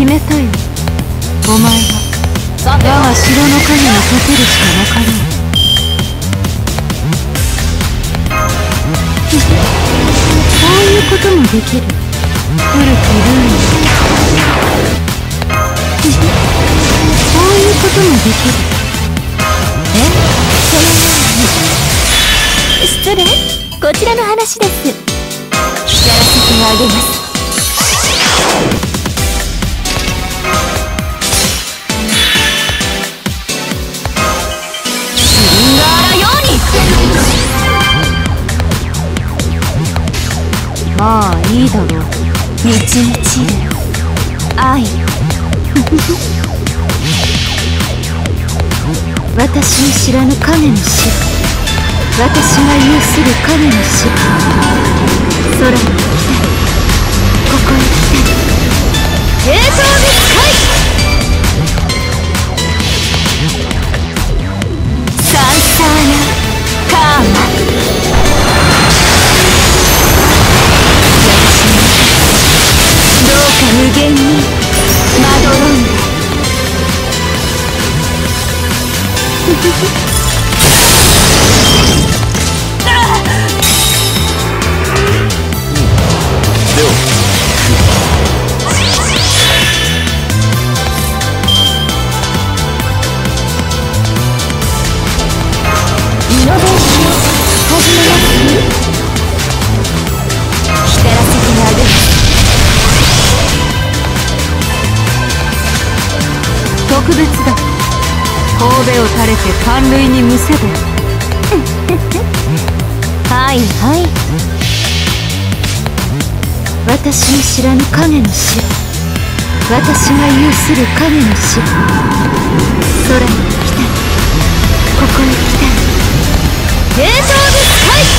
決めたよ。お前は我が城の影に溶けるしかなかろう。こういうこともできる古きルール。こういうこともできる。そのように。失礼、こちらの話です。やらせてあげます。まあいいだろう。みちみち愛私の知らぬ影の城、私が有する影の城。空に来たり、ここへ来たり、平等に使いサンサーヤカーマ。無限にまどろんでイノベーション始めます。光らせてあげる。特別だ。神戸を垂れて寒類にむせではいはい。私の知らぬ影の城、私が有する影の城。空に来たり、ここへ来たり、平等で使い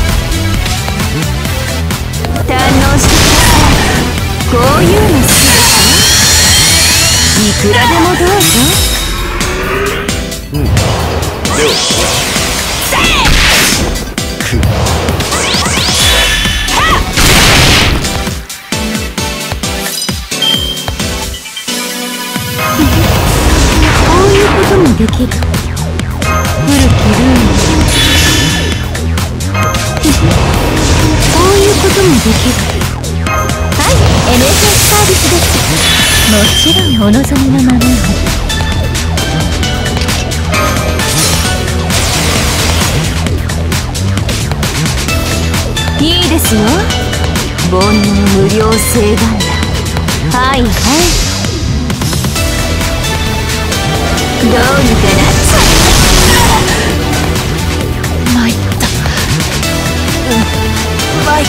堪能してください。こういうの好きですよ。いくらでもどうぞ。ではこういうこともできる古きルール。こういうこともできる。はい、NSS サービスです。もちろんお望みのままに。いいですよ。煩悩無料請願だ。はいはい。どうにかなっちゃう。参った。参った。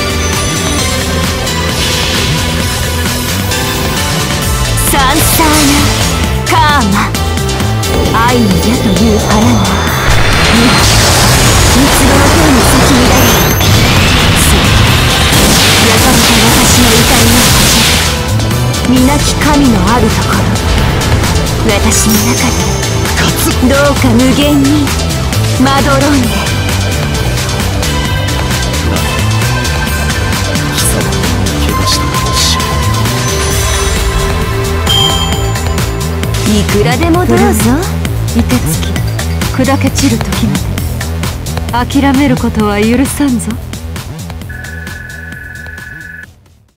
サンサーヤカーマ。愛の矢という花が今三つ葉の手に咲き乱れる。そう焼かれた私の痛みの星、皆き神のあるところ、私の中でどうか無限にまどろんで。貴様を怪我したかもしれない。いくらでもどうぞ。凍てつき砕け散る時まで諦めることは許さんぞ。